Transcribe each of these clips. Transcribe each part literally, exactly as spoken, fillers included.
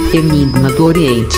Enigma do Oriente.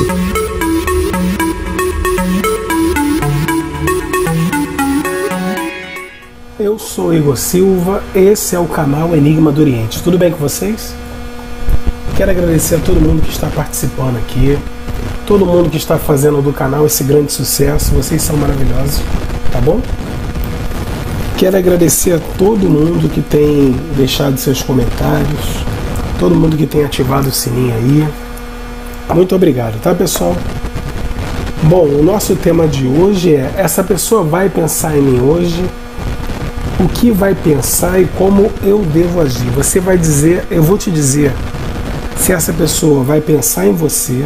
Eu sou Igor Silva, esse é o canal Enigma do Oriente. Tudo bem com vocês? Quero agradecer a todo mundo que está participando aqui, todo mundo que está fazendo do canal esse grande sucesso. Vocês são maravilhosos, tá bom? Quero agradecer a todo mundo que tem deixado seus comentários, todo mundo que tem ativado o sininho aí. Muito obrigado, tá, pessoal? Bom, o nosso tema de hoje é: essa pessoa vai pensar em mim hoje? O que vai pensar e como eu devo agir? Você vai dizer, eu vou te dizer se essa pessoa vai pensar em você,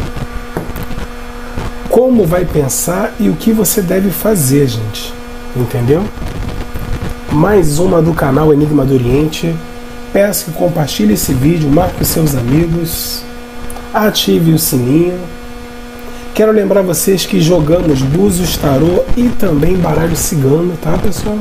como vai pensar e o que você deve fazer, gente. Entendeu? Mais uma do canal Enigma do Oriente. Peço que compartilhe esse vídeo, marque os seus amigos, ative o sininho. Quero lembrar vocês que jogamos búzios, tarô e também baralho cigano, tá, pessoal?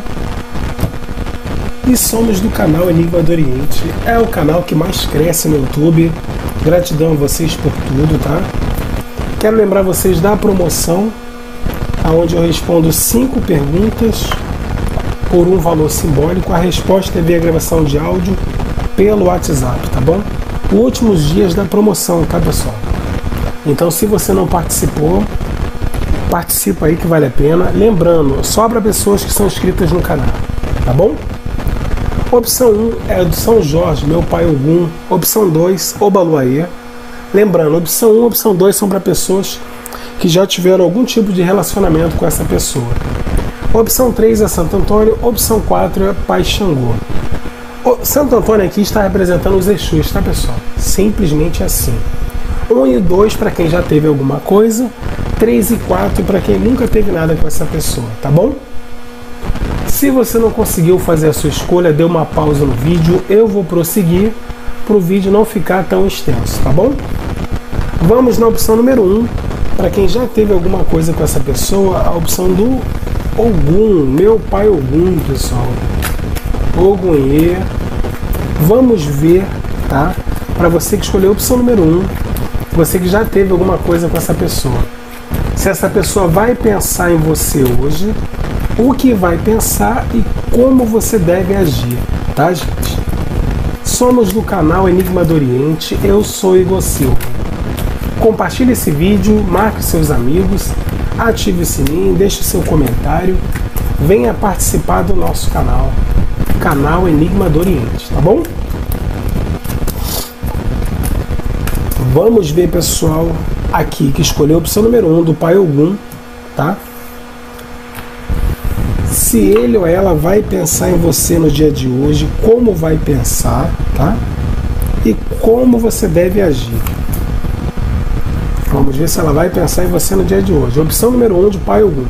E somos do canal Enigma do Oriente. É o canal que mais cresce no YouTube. Gratidão a vocês por tudo, tá? Quero lembrar vocês da promoção, onde eu respondo cinco perguntas por um valor simbólico. A resposta é via gravação de áudio pelo WhatsApp, tá bom? Últimos dias da promoção, tá, pessoal? Então, se você não participou, participa aí que vale a pena. Lembrando, só para pessoas que são inscritas no canal, tá bom? Opção um é do São Jorge, meu pai Ogum. Opção dois, Obaluayê. Lembrando, opção um e opção dois são para pessoas que já tiveram algum tipo de relacionamento com essa pessoa. Opção três é Santo Antônio. Opção quatro é Pai Xangô. O Santo Antônio aqui está representando os Exus, tá, pessoal? Simplesmente assim. um e dois para quem já teve alguma coisa. três e quatro para quem nunca teve nada com essa pessoa, tá bom? Se você não conseguiu fazer a sua escolha, dê uma pausa no vídeo. Eu vou prosseguir para o vídeo não ficar tão extenso, tá bom? Vamos na opção número um. Para quem já teve alguma coisa com essa pessoa, a opção do Ogum, meu pai Ogum, pessoal. Ogunhê. Vamos ver, tá? Para você que escolheu a opção número um, você que já teve alguma coisa com essa pessoa. Se essa pessoa vai pensar em você hoje, o que vai pensar e como você deve agir, tá, gente? Somos do canal Enigma do Oriente, eu sou Igor Silva. Compartilhe esse vídeo, marque seus amigos, ative o sininho, deixe o seu comentário, venha participar do nosso canal, canal Enigma do Oriente, tá bom? Vamos ver, pessoal, aqui que escolheu a opção número um do pai Ogum, tá? Se ele ou ela vai pensar em você no dia de hoje, como vai pensar, tá? E como você deve agir. Vamos ver se ela vai pensar em você no dia de hoje. Opção número um de pai Ogum.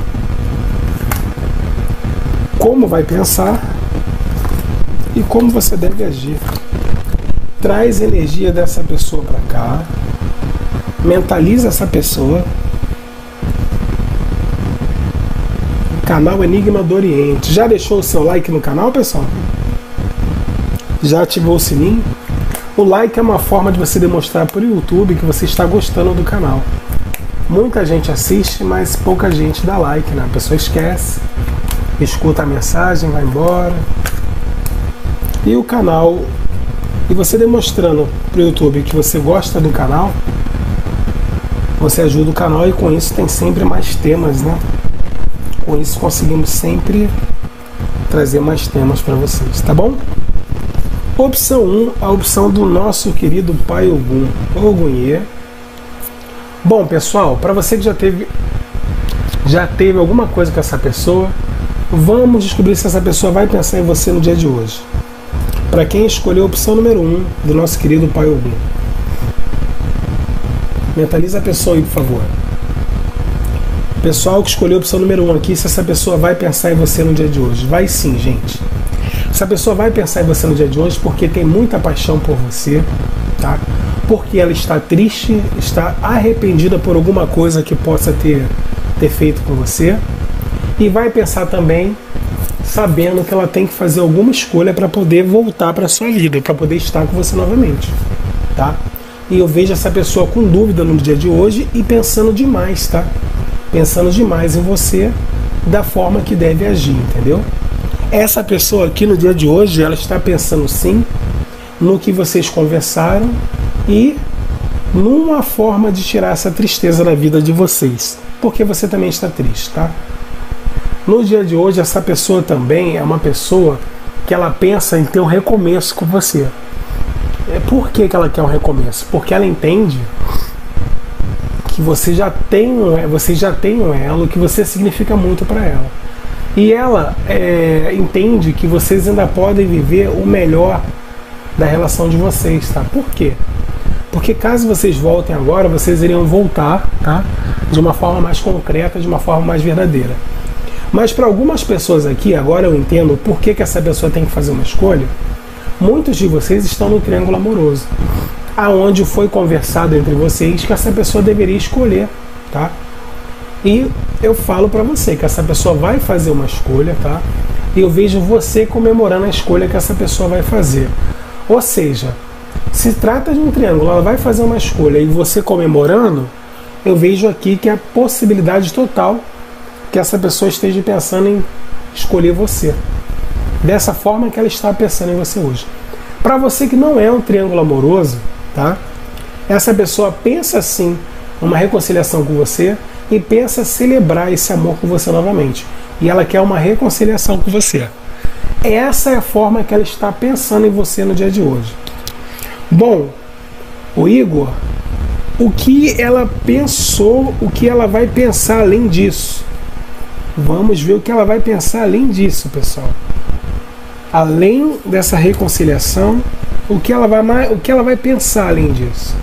Como vai pensar e como você deve agir. Traz energia dessa pessoa para cá. Mentaliza essa pessoa. Canal Enigma do Oriente. Já deixou o seu like no canal, pessoal? Já ativou o sininho? O like é uma forma de você demonstrar para o YouTube que você está gostando do canal. Muita gente assiste, mas pouca gente dá like, né? A pessoa esquece, escuta a mensagem, vai embora. E o canal, e você demonstrando para o YouTube que você gosta do canal, você ajuda o canal e com isso tem sempre mais temas, né? Com isso conseguimos sempre trazer mais temas para vocês, tá bom? Opção um, a opção do nosso querido pai Ogum, Ogunhê. Bom, pessoal, para você que já teve já teve alguma coisa com essa pessoa, vamos descobrir se essa pessoa vai pensar em você no dia de hoje. Para quem escolheu a opção número um do nosso querido pai Ogum. Mentaliza a pessoa aí, por favor. Pessoal que escolheu a opção número um aqui, se essa pessoa vai pensar em você no dia de hoje. Vai sim, gente. Essa pessoa vai pensar em você no dia de hoje porque tem muita paixão por você, tá? Porque ela está triste, está arrependida por alguma coisa que possa ter, ter feito com você. E vai pensar também sabendo que ela tem que fazer alguma escolha para poder voltar para a sua vida, para poder estar com você novamente, tá? E eu vejo essa pessoa com dúvida no dia de hoje e pensando demais, tá? Pensando demais em você, da forma que deve agir, entendeu? Essa pessoa aqui no dia de hoje, ela está pensando sim no que vocês conversaram e numa forma de tirar essa tristeza da vida de vocês, porque você também está triste, tá? No dia de hoje, essa pessoa também é uma pessoa que ela pensa em ter um recomeço com você. Por que que ela quer um recomeço? Porque ela entende que você já tem um, você já tem um elo, que você significa muito para ela. E ela é, entende que vocês ainda podem viver o melhor da relação de vocês, tá? Por quê? Porque caso vocês voltem agora, vocês iriam voltar, tá? De uma forma mais concreta, de uma forma mais verdadeira. Mas para algumas pessoas aqui, agora eu entendo por que que essa pessoa tem que fazer uma escolha. Muitos de vocês estão no triângulo amoroso, aonde foi conversado entre vocês que essa pessoa deveria escolher, tá? E eu falo para você que essa pessoa vai fazer uma escolha, tá? E eu vejo você comemorando a escolha que essa pessoa vai fazer. Ou seja, se trata de um triângulo, ela vai fazer uma escolha e você comemorando, eu vejo aqui que é a possibilidade total que essa pessoa esteja pensando em escolher você. Dessa forma que ela está pensando em você hoje. Para você que não é um triângulo amoroso, tá? Essa pessoa pensa sim uma reconciliação com você e pensa celebrar esse amor com você novamente. E ela quer uma reconciliação com você. Essa é a forma que ela está pensando em você no dia de hoje. Bom, o Igor, o que ela pensou, o que ela vai pensar além disso? Vamos ver o que ela vai pensar além disso, pessoal. Além dessa reconciliação, o que ela vai, o que ela vai pensar além disso?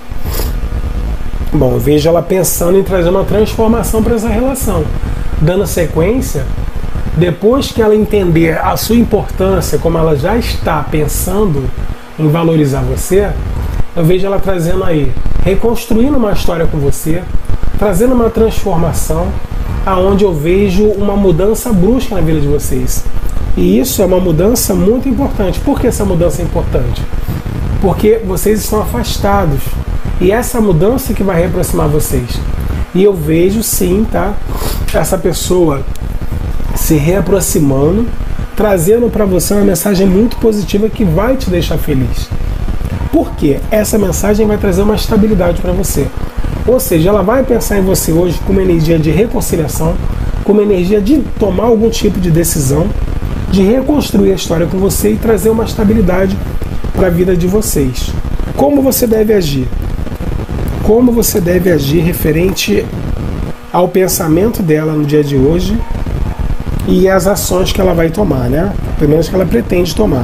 Bom, eu vejo ela pensando em trazer uma transformação para essa relação. Dando sequência, depois que ela entender a sua importância, como ela já está pensando em valorizar você, eu vejo ela trazendo aí, reconstruindo uma história com você, trazendo uma transformação, aonde eu vejo uma mudança brusca na vida de vocês. E isso é uma mudança muito importante. Por que essa mudança é importante? Porque vocês estão afastados. E essa mudança que vai reaproximar vocês. E eu vejo sim, tá? Essa pessoa se reaproximando, trazendo para você uma mensagem muito positiva que vai te deixar feliz. Por quê? Essa mensagem vai trazer uma estabilidade para você. Ou seja, ela vai pensar em você hoje com uma energia de reconciliação, com uma energia de tomar algum tipo de decisão, de reconstruir a história com você e trazer uma estabilidade para a vida de vocês. Como você deve agir? Como você deve agir referente ao pensamento dela no dia de hoje e as ações que ela vai tomar, né? Pelo menos que ela pretende tomar.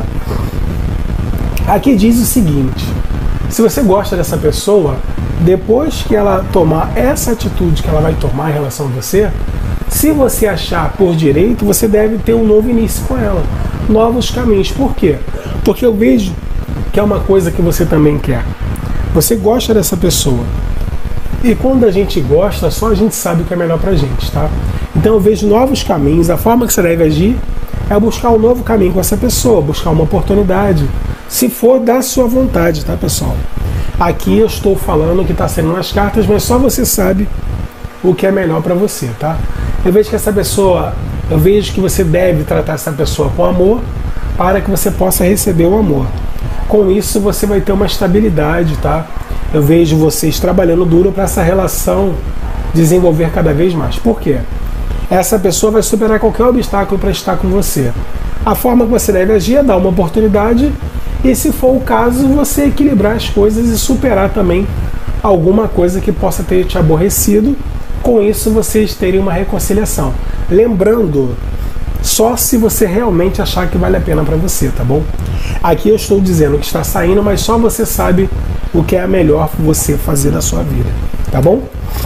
Aqui diz o seguinte: se você gosta dessa pessoa, depois que ela tomar essa atitude que ela vai tomar em relação a você, se você achar por direito, você deve ter um novo início com ela, novos caminhos. Por quê? Porque eu vejo que é uma coisa que você também quer. Você gosta dessa pessoa. E quando a gente gosta, só a gente sabe o que é melhor pra gente, tá? Então eu vejo novos caminhos. A forma que você deve agir é buscar um novo caminho com essa pessoa, buscar uma oportunidade, se for da sua vontade, tá, pessoal? Aqui eu estou falando que está sendo nas cartas, mas só você sabe o que é melhor para você, tá? Eu vejo que essa pessoa, eu vejo que você deve tratar essa pessoa com amor para que você possa receber o amor. Com isso você vai ter uma estabilidade, tá? Eu vejo vocês trabalhando duro para essa relação desenvolver cada vez mais. Por quê? Essa pessoa vai superar qualquer obstáculo para estar com você. A forma que você deve agir é dar uma oportunidade e, se for o caso, você equilibrar as coisas e superar também alguma coisa que possa ter te aborrecido. Com isso, vocês terem uma reconciliação. Lembrando, só se você realmente achar que vale a pena para você, tá bom? Aqui eu estou dizendo que está saindo, mas só você sabe o que é melhor você fazer na sua vida, tá bom?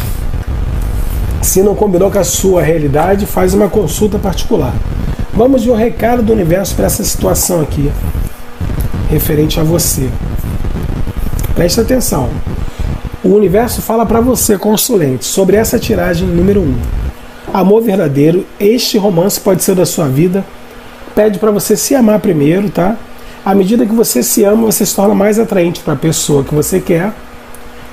Se não combinou com a sua realidade, faz uma consulta particular. Vamos ver o recado do universo para essa situação aqui, referente a você. Preste atenção. O universo fala para você, consulente, sobre essa tiragem número um. Amor verdadeiro, este romance pode ser da sua vida. Pede para você se amar primeiro, tá? À medida que você se ama, você se torna mais atraente para a pessoa que você quer.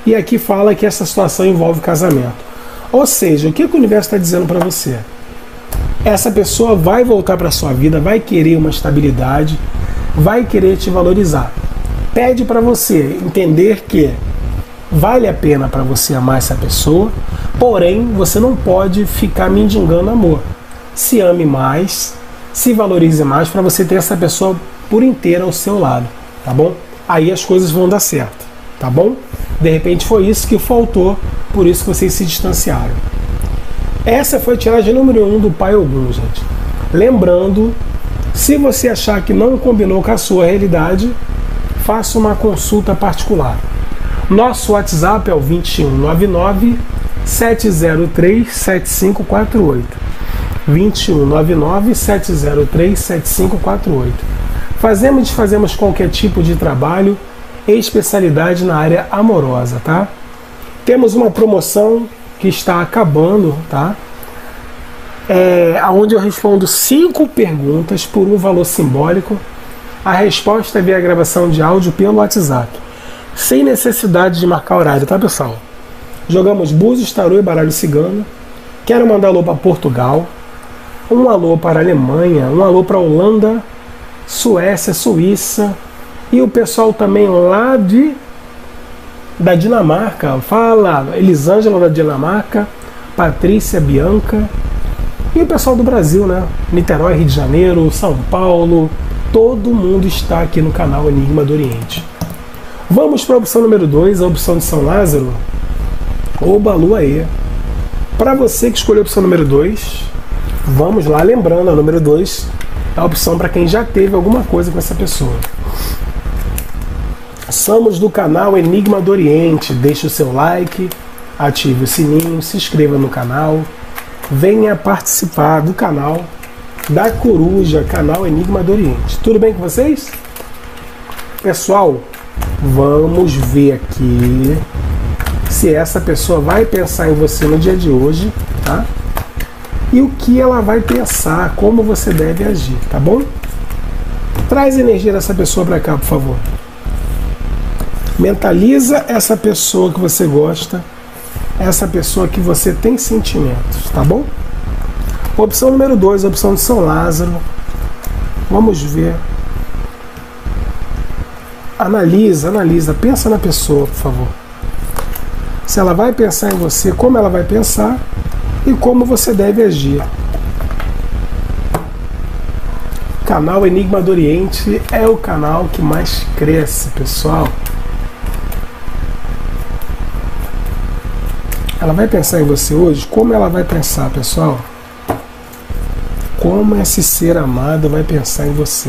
E aqui fala que essa situação envolve casamento. Ou seja, o que, que o universo está dizendo para você? Essa pessoa vai voltar para sua vida, vai querer uma estabilidade, vai querer te valorizar. Pede para você entender que vale a pena para você amar essa pessoa, porém você não pode ficar mendigando amor. Se ame mais, se valorize mais para você ter essa pessoa por inteira ao seu lado, tá bom? Aí as coisas vão dar certo, tá bom? De repente foi isso que faltou, por isso que vocês se distanciaram. Essa foi a tiragem número um do Pai Ogum, gente. Lembrando, se você achar que não combinou com a sua realidade, faça uma consulta particular. Nosso WhatsApp é o vinte e um nove nove, sete zero três, sete cinco quatro oito. vinte e um nove nove, sete zero três, sete cinco quatro oito. Fazemos e desfazemos qualquer tipo de trabalho e especialidade na área amorosa, tá? Temos uma promoção que está acabando, tá? É, onde eu respondo cinco perguntas por um valor simbólico. A resposta é via gravação de áudio pelo WhatsApp, sem necessidade de marcar horário, tá, pessoal? Jogamos búzios, tarô e baralho cigano. Quero mandar alô para Portugal, um alô para a Alemanha, um alô para a Holanda, Suécia, Suíça e o pessoal também lá de da Dinamarca. Fala, Elisângela da Dinamarca, Patrícia, Bianca e o pessoal do Brasil, né? Niterói, Rio de Janeiro, São Paulo, todo mundo está aqui no canal Enigma do Oriente. Vamos para a opção número dois, a opção de São Lázaro, Oba Lua E. Para você que escolheu a opção número dois, vamos lá, lembrando, a número dois é a opção para quem já teve alguma coisa com essa pessoa. Somos do canal Enigma do Oriente. Deixe o seu like, ative o sininho, se inscreva no canal, venha participar do canal da Coruja, canal Enigma do Oriente. Tudo bem com vocês? Pessoal, vamos ver aqui se essa pessoa vai pensar em você no dia de hoje, tá? E o que ela vai pensar, como você deve agir, tá bom? Traz a energia dessa pessoa para cá, por favor. Mentaliza essa pessoa que você gosta, essa pessoa que você tem sentimentos, tá bom? Opção número dois, opção de São Lázaro. Vamos ver. Analisa, analisa, pensa na pessoa, por favor. Se ela vai pensar em você, como ela vai pensar e como você deve agir. Canal Enigma do Oriente é o canal que mais cresce, pessoal. Ela vai pensar em você hoje? Como ela vai pensar, pessoal? Como esse ser amado vai pensar em você?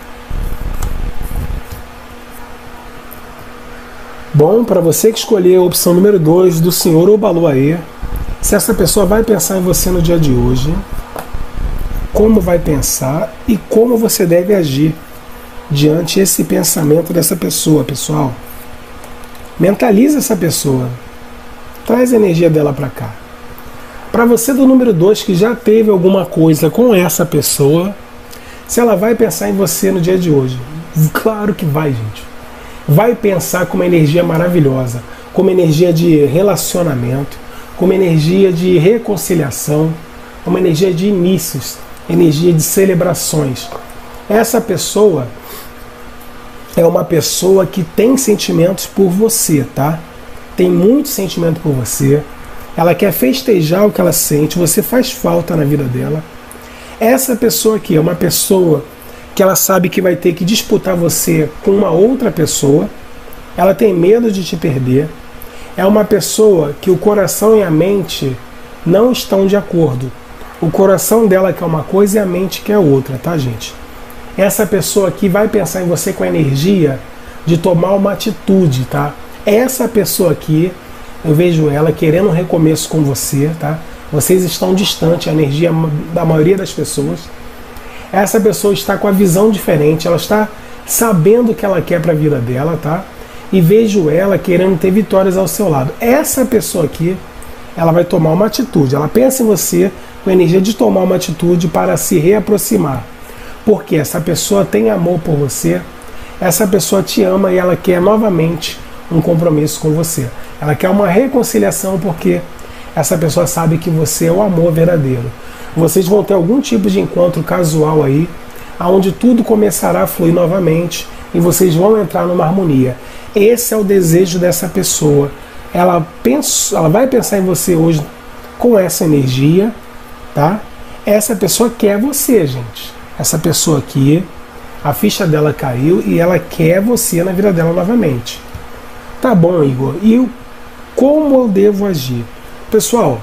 Bom, para você que escolheu a opção número dois do senhor Obaluaê, se essa pessoa vai pensar em você no dia de hoje, como vai pensar e como você deve agir diante esse pensamento dessa pessoa, pessoal. Mentaliza essa pessoa. Traz a energia dela para cá. Para você do número dois que já teve alguma coisa com essa pessoa, se ela vai pensar em você no dia de hoje. Claro que vai, gente. Vai pensar com uma energia maravilhosa, com uma energia de relacionamento, com uma energia de reconciliação, uma energia de inícios, energia de celebrações. Essa pessoa é uma pessoa que tem sentimentos por você, tá? Tem muito sentimento por você, ela quer festejar o que ela sente, você faz falta na vida dela. Essa pessoa aqui é uma pessoa que ela sabe que vai ter que disputar você com uma outra pessoa, ela tem medo de te perder, é uma pessoa que o coração e a mente não estão de acordo. O coração dela quer uma coisa e a mente quer outra, tá, gente? Essa pessoa aqui vai pensar em você com a energia de tomar uma atitude, tá? Essa pessoa aqui, eu vejo ela querendo um recomeço com você, tá? Vocês estão distantes, a energia da maioria das pessoas. Essa pessoa está com a visão diferente, ela está sabendo o que ela quer para a vida dela, tá? E vejo ela querendo ter vitórias ao seu lado. Essa pessoa aqui, ela vai tomar uma atitude, ela pensa em você com a energia de tomar uma atitude para se reaproximar. Porque essa pessoa tem amor por você, essa pessoa te ama e ela quer novamente um compromisso com você. Ela quer uma reconciliação porque essa pessoa sabe que você é o amor verdadeiro. Vocês vão ter algum tipo de encontro casual aí, onde tudo começará a fluir novamente e vocês vão entrar numa harmonia. Esse é o desejo dessa pessoa. Ela, pensa, ela vai pensar em você hoje com essa energia, tá? Essa pessoa quer você, gente. Essa pessoa aqui, a ficha dela caiu e ela quer você na vida dela novamente. Tá bom, Igor. E como eu devo agir? Pessoal,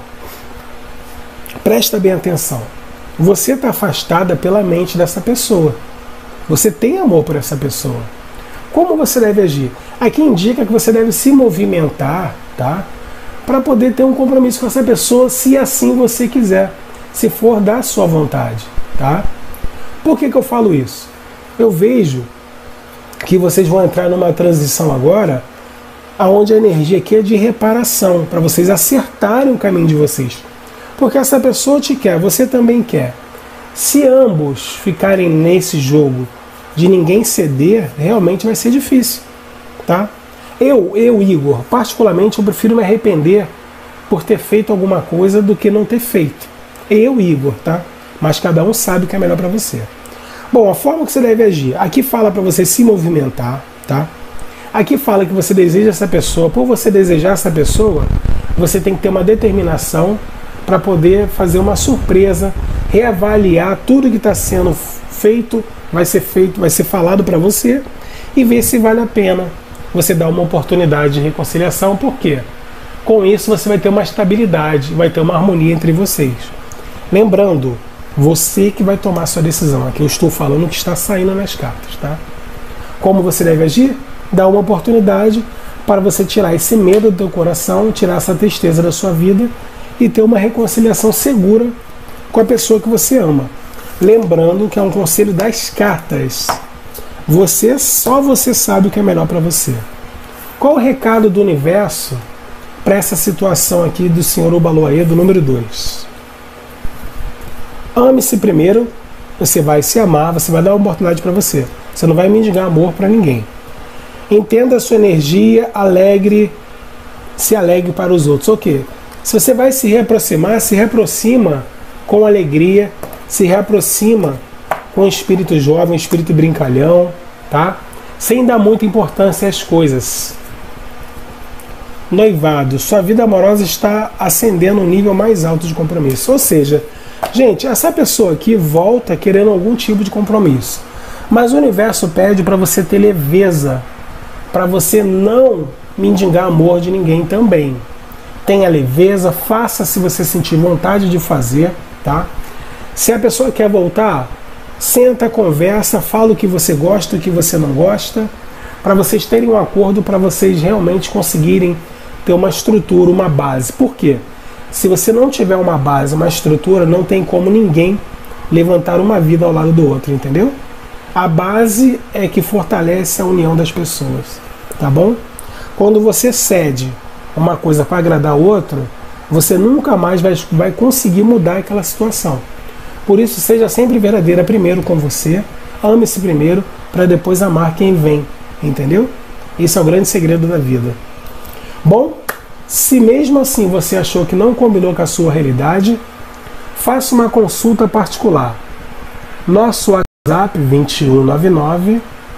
presta bem atenção. Você está afastada pela mente dessa pessoa. Você tem amor por essa pessoa. Como você deve agir? Aqui indica que você deve se movimentar, tá? Para poder ter um compromisso com essa pessoa, se assim você quiser, se for da sua vontade, tá? Por que que eu falo isso? Eu vejo que vocês vão entrar numa transição agora, onde a energia aqui é de reparação, para vocês acertarem o caminho de vocês. Porque essa pessoa te quer, você também quer. Se ambos ficarem nesse jogo de ninguém ceder, realmente vai ser difícil, tá? Eu, eu, Igor, particularmente, eu prefiro me arrepender por ter feito alguma coisa do que não ter feito. Eu, Igor, tá? Mas cada um sabe o que é melhor para você. Bom, a forma que você deve agir. Aqui fala para você se movimentar, tá? Aqui fala que você deseja essa pessoa. Por você desejar essa pessoa, você tem que ter uma determinação para poder fazer uma surpresa, reavaliar tudo que está sendo feito, vai ser feito, vai ser falado para você e ver se vale a pena você dar uma oportunidade de reconciliação. Por quê? Com isso você vai ter uma estabilidade, vai ter uma harmonia entre vocês. Lembrando, você que vai tomar a sua decisão. Aqui eu estou falando o que está saindo nas cartas, tá? Como você deve agir? Dar uma oportunidade para você tirar esse medo do teu coração, tirar essa tristeza da sua vida e ter uma reconciliação segura com a pessoa que você ama. Lembrando que é um conselho das cartas. Você, só você sabe o que é melhor para você. Qual o recado do universo para essa situação aqui do senhor Obaloaê, do número dois? Ame-se primeiro, você vai se amar, você vai dar uma oportunidade para você. Você não vai mendigar amor para ninguém. Entenda a sua energia, alegre, se alegre para os outros. O quê? Se você vai se reaproximar, se reaproxima com alegria, se reaproxima com o espírito jovem, espírito brincalhão, tá? Sem dar muita importância às coisas. Noivado, sua vida amorosa está ascendendo um nível mais alto de compromisso. Ou seja, gente, essa pessoa aqui volta querendo algum tipo de compromisso. Mas o universo pede para você ter leveza, para você não mendigar amor de ninguém também. Tenha leveza, faça se você sentir vontade de fazer, tá? Se a pessoa quer voltar, senta, conversa, fala o que você gosta, o que você não gosta, para vocês terem um acordo, para vocês realmente conseguirem ter uma estrutura, uma base. Por quê? Se você não tiver uma base, uma estrutura, não tem como ninguém levantar uma vida ao lado do outro, entendeu? A base é que fortalece a união das pessoas, tá bom? Quando você cede uma coisa para agradar o outro, você nunca mais vai, vai conseguir mudar aquela situação. Por isso, seja sempre verdadeira primeiro com você, ame-se primeiro, para depois amar quem vem, entendeu? Esse é o grande segredo da vida. Bom, se mesmo assim você achou que não combinou com a sua realidade, faça uma consulta particular. Nosso WhatsApp vinte e um noventa e nove,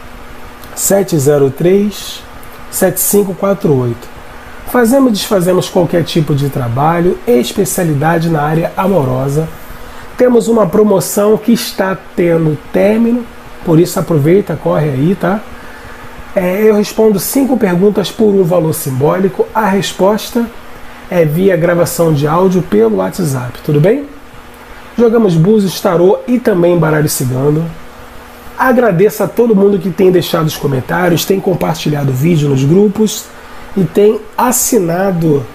sete zero três, sete cinco quatro oito. Fazemos e desfazemos qualquer tipo de trabalho, especialidade na área amorosa. Temos uma promoção que está tendo término, por isso aproveita, corre aí, tá? É, eu respondo cinco perguntas por um valor simbólico. A resposta é via gravação de áudio pelo WhatsApp, tudo bem? Jogamos búzios, tarô e também baralho cigano. Agradeço a todo mundo que tem deixado os comentários, tem compartilhado o vídeo nos grupos e tem assinado,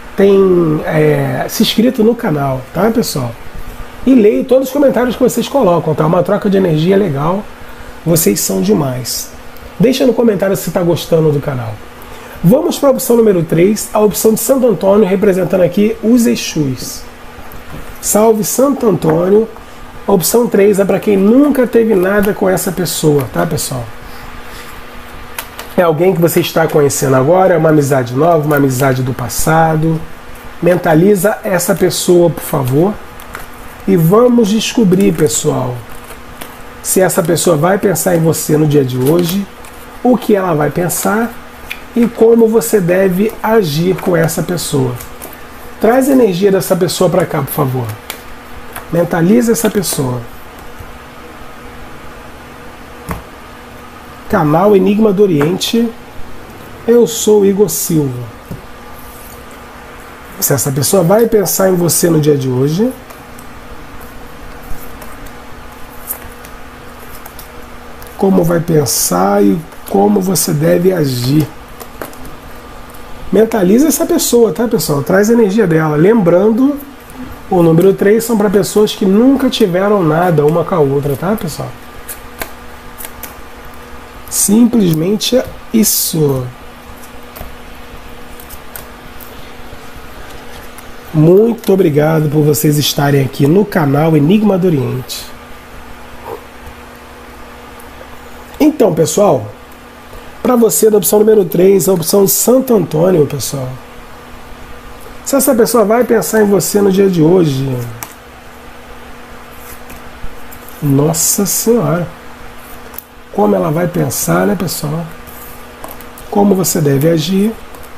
tem é, se inscrito no canal, tá, pessoal? E leio todos os comentários que vocês colocam, tá? Uma troca de energia legal. Vocês são demais. Deixa no comentário se está gostando do canal. Vamos para a opção número três, a opção de Santo Antônio, representando aqui os Exus. Salve Santo Antônio. A opção três é para quem nunca teve nada com essa pessoa, tá, pessoal? É alguém que você está conhecendo agora? É uma amizade nova, uma amizade do passado? Mentaliza essa pessoa, por favor. E vamos descobrir, pessoal, se essa pessoa vai pensar em você no dia de hoje, o que ela vai pensar e como você deve agir com essa pessoa. Traz a energia dessa pessoa para cá, por favor. Mentaliza essa pessoa. Canal Enigma do Oriente. Eu sou Igor Silva. Se essa pessoa vai pensar em você no dia de hoje, como vai pensar e como você deve agir. Mentaliza essa pessoa, tá, pessoal? Traz a energia dela. Lembrando, o número três são para pessoas que nunca tiveram nada uma com a outra, tá, pessoal? Simplesmente isso. Muito obrigado por vocês estarem aqui no canal Enigma do Oriente. Então, pessoal, para você da opção número três, a opção Santo Antônio, pessoal. Se essa pessoa vai pensar em você no dia de hoje, nossa senhora, como ela vai pensar, né, pessoal? Como você deve agir.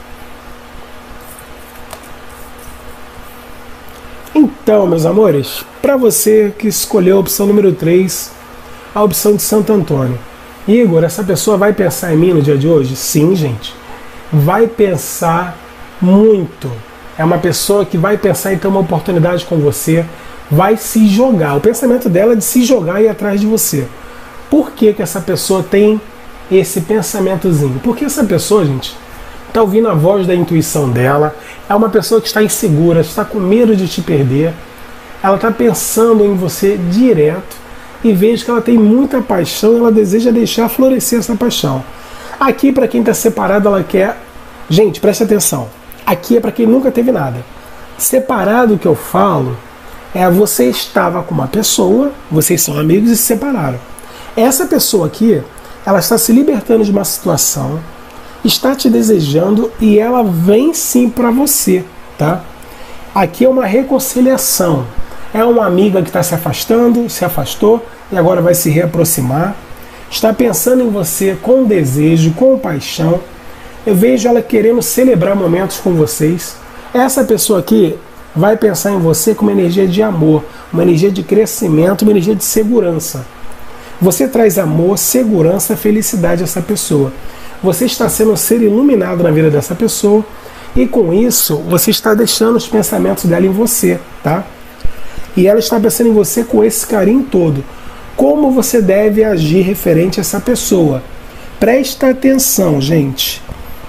Então, meus amores, para você que escolheu a opção número três, a opção de Santo Antônio. Igor, essa pessoa vai pensar em mim no dia de hoje? Sim, gente. Vai pensar muito. É uma pessoa que vai pensar em ter uma oportunidade com você, vai se jogar. O pensamento dela é de se jogar e ir atrás de você. Por que que essa pessoa tem esse pensamentozinho? Porque essa pessoa, gente, está ouvindo a voz da intuição dela, é uma pessoa que está insegura, está com medo de te perder, ela está pensando em você direto, e vejo que ela tem muita paixão, ela deseja deixar florescer essa paixão. Aqui, para quem está separado, ela quer... Gente, preste atenção. Aqui é para quem nunca teve nada. Separado, o que eu falo, é você estava com uma pessoa, vocês são amigos e se separaram. Essa pessoa aqui, ela está se libertando de uma situação, está te desejando e ela vem sim para você, tá? Aqui é uma reconciliação. É uma amiga que está se afastando, se afastou e agora vai se reaproximar. Está pensando em você com desejo, com paixão. Eu vejo ela querendo celebrar momentos com vocês. Essa pessoa aqui vai pensar em você com uma energia de amor, uma energia de crescimento, uma energia de segurança. Você traz amor, segurança, felicidade a essa pessoa. Você está sendo um ser iluminado na vida dessa pessoa e com isso você está deixando os pensamentos dela em você, tá? E ela está pensando em você com esse carinho todo. Como você deve agir referente a essa pessoa? Presta atenção, gente.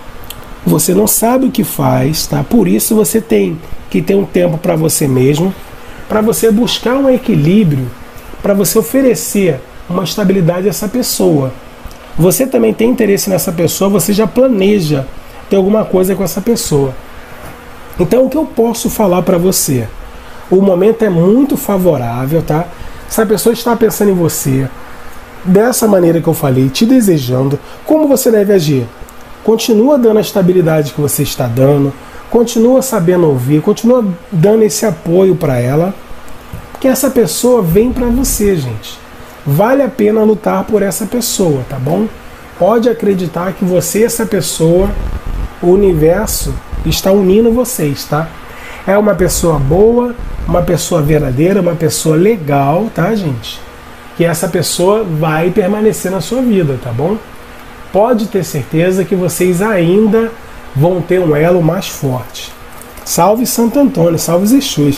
Você não sabe o que faz, tá? Por isso você tem que ter um tempo para você mesmo, para você buscar um equilíbrio, para você oferecer uma estabilidade a essa pessoa. Você também tem interesse nessa pessoa, você já planeja ter alguma coisa com essa pessoa. Então, o que eu posso falar para você? O momento é muito favorável, tá? Se a pessoa está pensando em você, dessa maneira que eu falei, te desejando, como você deve agir? Continua dando a estabilidade que você está dando, continua sabendo ouvir, continua dando esse apoio para ela, que essa pessoa vem para você, gente. Vale a pena lutar por essa pessoa, tá bom? Pode acreditar que você e essa pessoa, o universo está unindo vocês, tá? É uma pessoa boa, uma pessoa verdadeira, uma pessoa legal, tá, gente? Que essa pessoa vai permanecer na sua vida, tá bom? Pode ter certeza que vocês ainda vão ter um elo mais forte. Salve Santo Antônio, salve os Exus.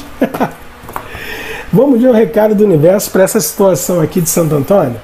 Vamos ver o recado do universo para essa situação aqui de Santo Antônio?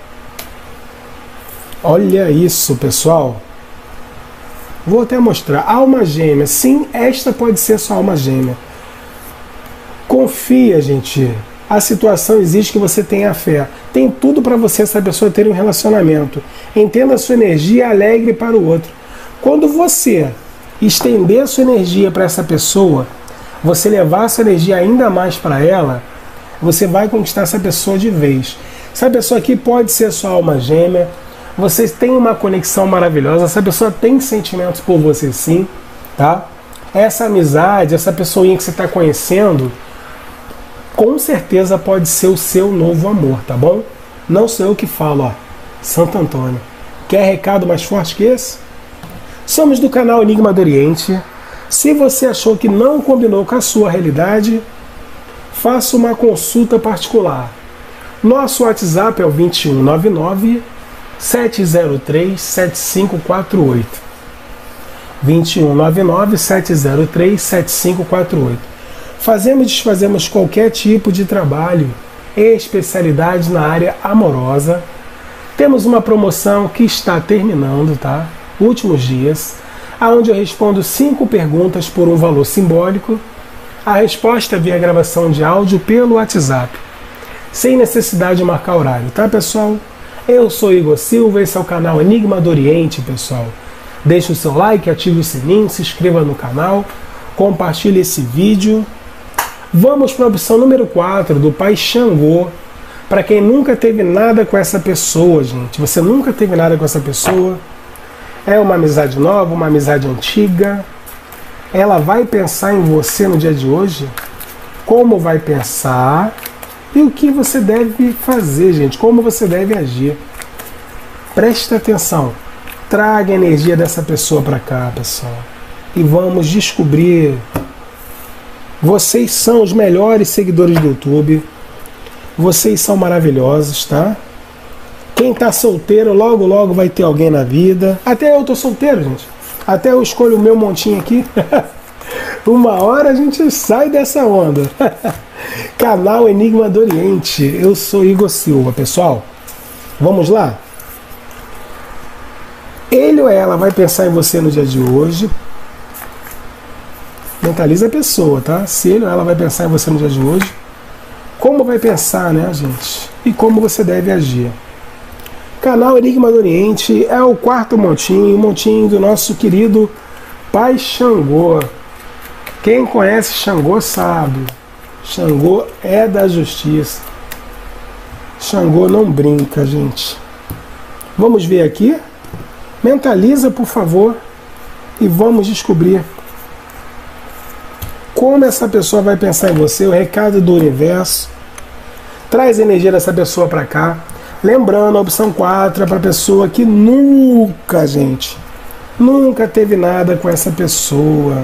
Olha isso, pessoal. Vou até mostrar. Alma gêmea. Sim, esta pode ser sua alma gêmea. Confia, gente. A situação exige que você tenha fé. Tem tudo para você, essa pessoa, ter um relacionamento. Entenda a sua energia alegre para o outro. Quando você estender a sua energia para essa pessoa, você levar a sua energia ainda mais para ela, você vai conquistar essa pessoa de vez. Essa pessoa aqui pode ser sua alma gêmea. vocês têm uma conexão maravilhosa, essa pessoa tem sentimentos por você sim, tá? Essa amizade, essa pessoinha que você está conhecendo, com certeza pode ser o seu novo amor, tá bom? Não sou eu que falo, ó. Santo Antônio. Quer recado mais forte que esse? Somos do canal Enigma do Oriente. Se você achou que não combinou com a sua realidade, faça uma consulta particular. Nosso WhatsApp é o dois um nove nove, sete zero três, sete cinco quatro oito. dois um nove nove, sete zero três, sete cinco quatro oito. Fazemos e desfazemos qualquer tipo de trabalho e especialidade na área amorosa. Temos uma promoção que está terminando, tá? Últimos dias, onde eu respondo cinco perguntas por um valor simbólico. A resposta via gravação de áudio pelo WhatsApp, sem necessidade de marcar horário, tá, pessoal? Eu sou Igor Silva, esse é o canal Enigma do Oriente, pessoal. Deixe o seu like, ative o sininho, se inscreva no canal, compartilhe esse vídeo. Vamos para a opção número quatro, do Pai Xangô. Para quem nunca teve nada com essa pessoa, gente, você nunca teve nada com essa pessoa, é uma amizade nova, uma amizade antiga, ela vai pensar em você no dia de hoje? Como vai pensar e o que você deve fazer, gente, como você deve agir. Presta atenção, traga a energia dessa pessoa para cá, pessoal, e vamos descobrir. Vocês são os melhores seguidores do YouTube. Vocês são maravilhosos, tá? Quem tá solteiro, logo, logo vai ter alguém na vida. Até eu tô solteiro, gente. Até eu escolho o meu montinho aqui. Uma hora a gente sai dessa onda. Canal Enigma do Oriente. Eu sou Igor Silva, pessoal. Vamos lá? Ele ou ela vai pensar em você no dia de hoje. Mentaliza a pessoa, tá? Se ele ou ela vai pensar em você no dia de hoje, como vai pensar, né, gente? E como você deve agir. Canal Enigma do Oriente é o quarto montinho, o montinho do nosso querido Pai Xangô. Quem conhece Xangô sabe. Xangô é da justiça. Xangô não brinca, gente. Vamos ver aqui? Mentaliza, por favor, e vamos descobrir como essa pessoa vai pensar em você, o recado do universo. Traz a energia dessa pessoa para cá. Lembrando, a opção quatro é para a pessoa que nunca, gente, nunca teve nada com essa pessoa.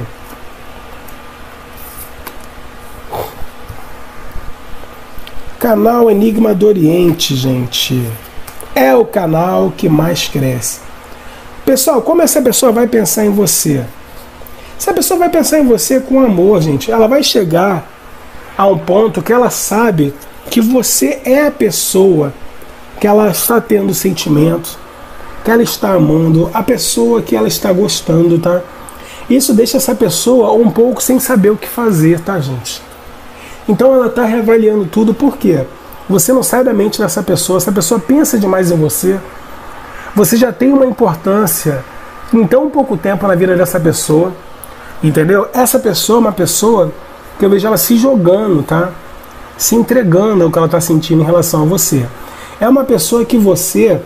Canal Enigma do Oriente, gente, é o canal que mais cresce. Pessoal, como essa pessoa vai pensar em você? Essa pessoa vai pensar em você com amor, gente. Ela vai chegar a um ponto que ela sabe que você é a pessoa que ela está tendo sentimentos, que ela está amando, a pessoa que ela está gostando, tá? Isso deixa essa pessoa um pouco sem saber o que fazer, tá, gente? Então ela está reavaliando tudo, por quê? Você não sai da mente dessa pessoa, essa pessoa pensa demais em você, você já tem uma importância em tão pouco tempo na vida dessa pessoa, entendeu? Essa pessoa é uma pessoa que eu vejo ela se jogando, tá? Se entregando ao que ela está sentindo em relação a você. É uma pessoa que você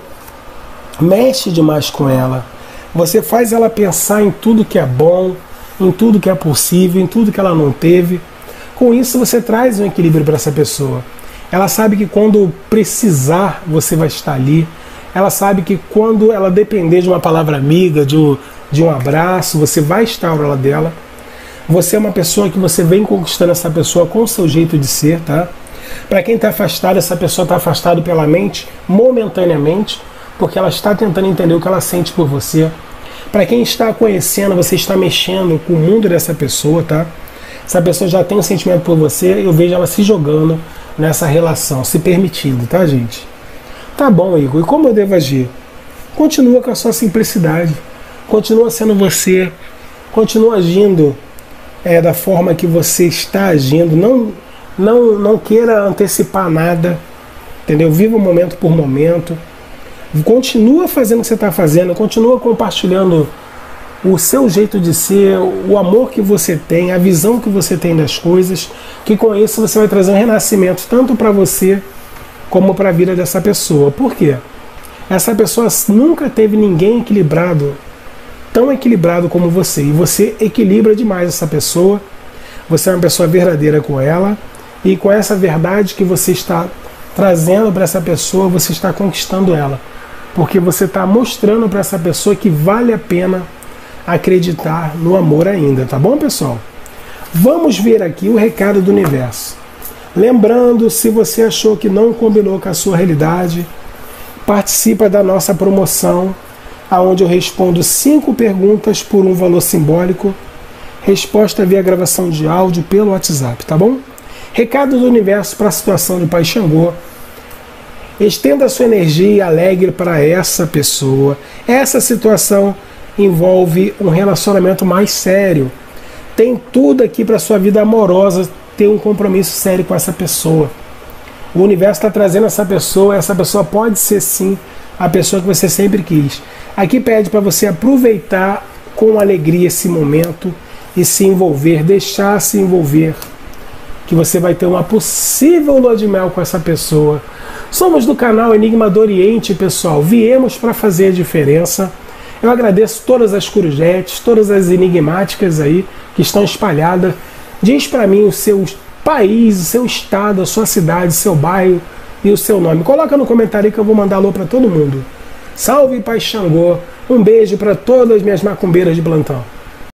mexe demais com ela. Você faz ela pensar em tudo que é bom, em tudo que é possível, em tudo que ela não teve. Com isso você traz um equilíbrio para essa pessoa. Ela sabe que quando precisar você vai estar ali. Ela sabe que quando ela depender de uma palavra amiga, de um, de um abraço, você vai estar ao lado dela. Você é uma pessoa que você vem conquistando essa pessoa com o seu jeito de ser, tá? Para quem está afastado, essa pessoa está afastada pela mente, momentaneamente, porque ela está tentando entender o que ela sente por você. Para quem está conhecendo, você está mexendo com o mundo dessa pessoa, tá? Essa pessoa já tem um sentimento por você, eu vejo ela se jogando nessa relação, se permitindo, tá, gente? Tá bom, Igor, e como eu devo agir? Continua com a sua simplicidade, continua sendo você, continua agindo é, da forma que você está agindo, não, não, não queira antecipar nada, entendeu? Viva o momento por momento, continua fazendo o que você está fazendo, continua compartilhando o seu jeito de ser, o amor que você tem, a visão que você tem das coisas, que com isso você vai trazer um renascimento tanto para você como para a vida dessa pessoa. Por quê? Essa pessoa nunca teve ninguém equilibrado, tão equilibrado como você. E você equilibra demais essa pessoa. Você é uma pessoa verdadeira com ela. E com essa verdade que você está trazendo para essa pessoa, você está conquistando ela. Porque você está mostrando para essa pessoa que vale a pena acreditar no amor ainda. Tá bom, pessoal? Vamos ver aqui o recado do universo. Lembrando, se você achou que não combinou com a sua realidade, participa da nossa promoção, onde eu respondo cinco perguntas por um valor simbólico, resposta via gravação de áudio pelo WhatsApp, tá bom? Recado do universo para a situação de Pai Xangô. Estenda a sua energia alegre para essa pessoa. Essa situação envolve um relacionamento mais sério. Tem tudo aqui para a sua vida amorosa ter um compromisso sério com essa pessoa. O universo está trazendo essa pessoa, essa pessoa pode ser sim a pessoa que você sempre quis. Aqui pede para você aproveitar com alegria esse momento e se envolver, deixar se envolver, que você vai ter uma possível lua de mel com essa pessoa. Somos do canal Enigma do Oriente, pessoal, viemos para fazer a diferença. Eu agradeço todas as corujetes, todas as enigmáticas aí que estão espalhadas. Diz para mim o seu país, o seu estado, a sua cidade, o seu bairro e o seu nome. Coloca no comentário aí que eu vou mandar alô para todo mundo. Salve Pai Xangô, um beijo para todas as minhas macumbeiras de plantão.